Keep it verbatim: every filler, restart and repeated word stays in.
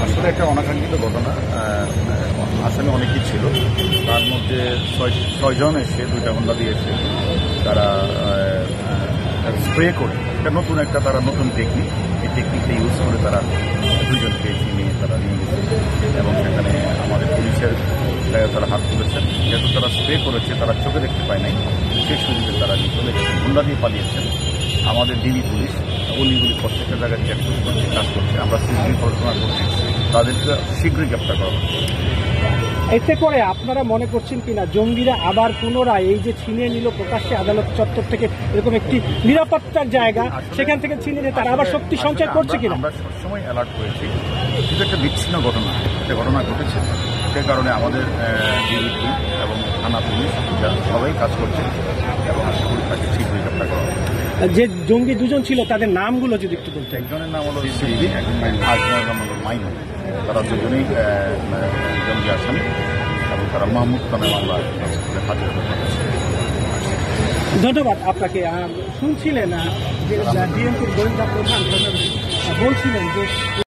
আসলে একটা অনাকাঙ্ক্ষিত ঘটনা। আসামি অনেকেই ছিল, তার মধ্যে ছয় ছয়জন এসে দুইটা হোন্ডা দিয়ে এসে তারা স্প্রে করে, এটা নতুন একটা তারা নতুন টেকনিক, এই টেকনিকটা ইউজ করে তারা দুইজনকে নিয়ে তারা নিয়ে গেছে এবং সেখানে আমাদের পুলিশের তারা হাত তুলেছেন। যেহেতু তারা স্প্রে করেছে, তারা চোখে দেখতে পায় নাই, সেই সুযোগে তারা নিয়ে চলে গেছেন, হোন্ডা দিয়ে পালিয়েছেন। আমাদের ডিবি পুলিশ অলিগুলি প্রত্যেকটা জায়গায় চেকপোস্ট করছে, কাজ করছে। আমরা সিসিটিভি পরিচালনা করছি, তাদেরকে শীঘ্রই গ্রেপ্তার করা হবে। এতে করে আপনারা মনে করছেন কিনা জঙ্গিরা আবার পুনরায় এই যে ছিনিয়ে নিল প্রকাশ্যে আদালত চত্বর থেকে এরকম একটি নিরাপত্তার জায়গা, সেখান থেকে ছিনিয়ে নিয়ে তারা আবার শক্তি সঞ্চয় করছে কিনা? আমরা সবসময় অ্যালার্ট করেছি, কিন্তু একটা বিচ্ছিন্ন ঘটনা, একটা ঘটনা ঘটেছে, সে কারণে আমাদের ডিবি এবং থানা পুলিশ সবাই কাজ করছে এবং আশা করি তাকে শীঘ্রই গ্রেপ্তার করা হবে। যে জঙ্গি দুজন ছিল তাদের নামগুলো যদি একটু বলতে। একজনের নাম হলো সিদ্দিক, আরেকজনের নাম হলো মাইন। তারা দুজনেই জঙ্গি আসামি এবং তারা মাহমুদ খানের মামলা হাজির করেছে। ধন্যবাদ আপনাকে। শুনছিলেন যে বিএনপির গোয়েন্দা প্রধান বলছিলেন যে